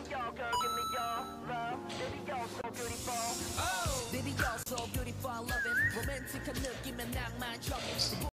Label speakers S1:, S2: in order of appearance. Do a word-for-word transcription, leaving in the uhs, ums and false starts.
S1: your girl, give me your love. Baby, you're so beautiful.
S2: Oh, baby, you're so beautiful. I love it. 로맨틱한 느낌의 낭만적인